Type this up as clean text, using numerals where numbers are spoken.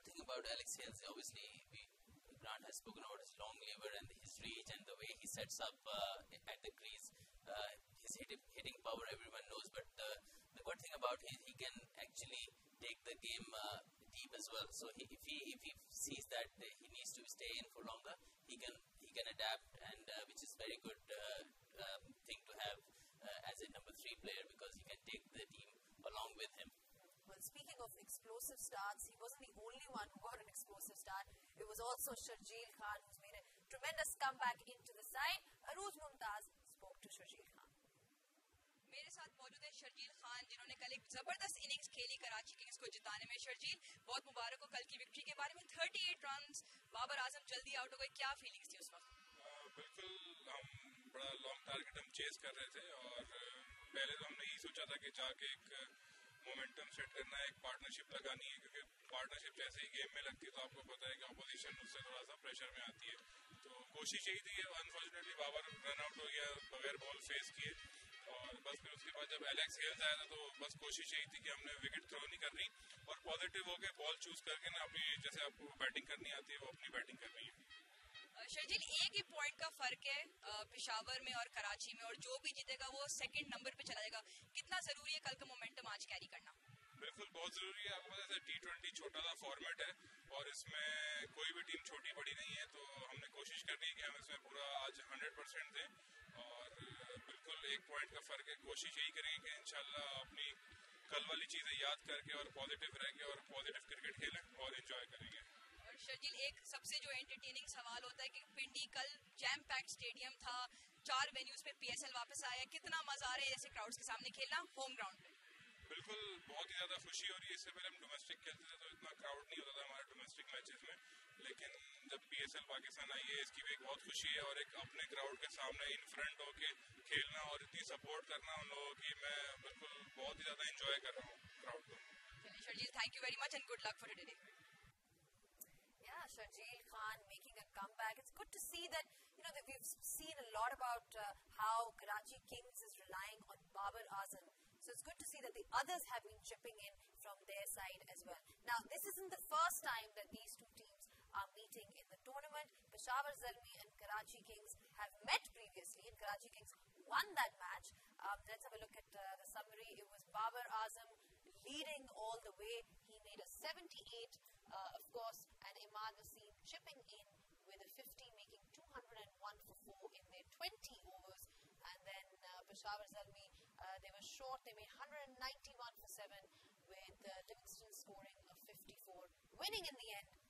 good thing about Alex Hales, obviously, Grant has spoken about his long lever and his reach and the way he sets up at the crease. His hitting power everyone knows, but the good thing about him, he can actually take the game deep as well. So if he sees that he needs to stay in for longer, he can adapt, and which is very good thing to have as a number 3 player, because he can take the team along with him. Well, speaking of explosive starts, he wasn't the only one who got an explosive start. It was also Sharjeel Khan, who's made a tremendous comeback into the side. Arooj Mumtaz spoke to Sharjeel Khan. میرے ساتھ موجود ہے شرجیل خان، جنہوں نے کل ایک زبردست innings کھیلی کراچی کنگز کو جتانے میں. شرجیل، بہت مبارک ہو کل کی وکٹری کے بارے میں. 38 رنز، بابر اعظم جلدی آؤٹ ہو گئے، کیا فیلنگس تھی اس وقت؟ بالکل، ہم بڑا لانگ ٹارگیٹ ہم چیز کر رہے تھے، اور پہلے تو ہم نے یہی سوچا تھا کہ جا کے ایک مومنٹم سیٹ کرنا ہے، ایک پارٹنرشپ لگانی ہے، کیونکہ پارٹنرشپ جیسے ہی گیم میں لگتی ہے تو آپ کو پتہ ہے کہ اپوزیشن اس سے تھوڑا سا پریشر میں آتی ہے. تو کوشش یہی تھی. انفارچونیٹلی بابر رن آؤٹ ہو گیا بغیر بال فیس کیے، اور بس پھر اس کے بعد جب ایلیکس ہیلز آیا تھا تو بس کوشش یہی تھی کہ ہم نے وکٹ تھرو نہیں کرنی، اور پازیٹیو ہو کے بال چوز کر کے نا اپنی جیسے آپ کو بیٹنگ کرنی آتی ہے وہ اپنی بیٹنگ کرنی ہے. شرجیل، ایک ہی پوائنٹ کا فرق ہے پشاور میں اور کراچی میں، اور جو بھی جیتے گا وہ سیکنڈ نمبر پہ چلا جائے گا. کتنا ضروری ہے کل کا مومنٹم آج کیری کرنا؟ بالکل بہت ضروری ہے. آپ کو پتا ہے T20 چھوٹا سا فارمیٹ ہے، اور اس میں کوئی بھی ٹیم چھوٹی بڑی نہیں ہے، تو ہم نے کوشش کرنی ہے کہ ہم اس میں پورا آج 100% دیں، اور بالکل ایک پوائنٹ کا فرق ہے. کوشش یہی کریں گے کہ انشاءاللہ اپنی کل والی چیزیں یاد کر کے اور پازیٹیو رہ کے اور پازیٹیو کرکٹ کھیلیں اور انجوائے کریں گے. شرجیل، ایک سب سے جو انٹرٹیننگ سوال ہوتا ہے کہ پنڈی کل جیم پیکڈ اسٹیڈیم تھا، 4 وینیوز پہ PSL واپس آیا، کتنا مزہ آ رہا ہے ایسے کراؤڈز کے سامنے کھیلنا ہوم گراؤنڈ پہ؟ بالکل بہت ہی زیادہ خوشی ہو رہی ہے. اس سے پہلے ہم ڈومیسٹک کھیلتے تھے تو اتنا کراؤڈ نہیں ہوتا تھا ہمارے ڈومیسٹک میچز میں، لیکن جب PSL پاکستان آئی ہے اس کی بھی ایک بہت خوشی ہے، اور ایک اپنے کراؤڈ کے سامنے ان فرنٹ ہو کے کھیلنا اور اتنی سپورٹ کرنا ان لوگوں کی، میں بالکل بہت ہی زیادہ انجوائے کر رہا ہوں کراؤڈ کو. Sharjeel, thank you very much and good luck for today. Yeah, Sharjeel Khan making a comeback. It's good to see that, that we've seen a lot about how Karachi Kings is relying on Babar Azam. So it's good to see that the others have been chipping in from their side as well. Now, this isn't the first time that these two teams are meeting in the tournament. Peshawar Zalmi and Karachi Kings have met previously, and Karachi Kings won that match. Let's have a look at the summary. It was Babar Azam leading all the way. He made a 78, of course, and Imad Wasim chipping in with a 50, making 201 for 4 in their 20 overs. And then Peshawar Zalmi, they were short. They made 191 for 7, with Livingston scoring a 54, winning in the end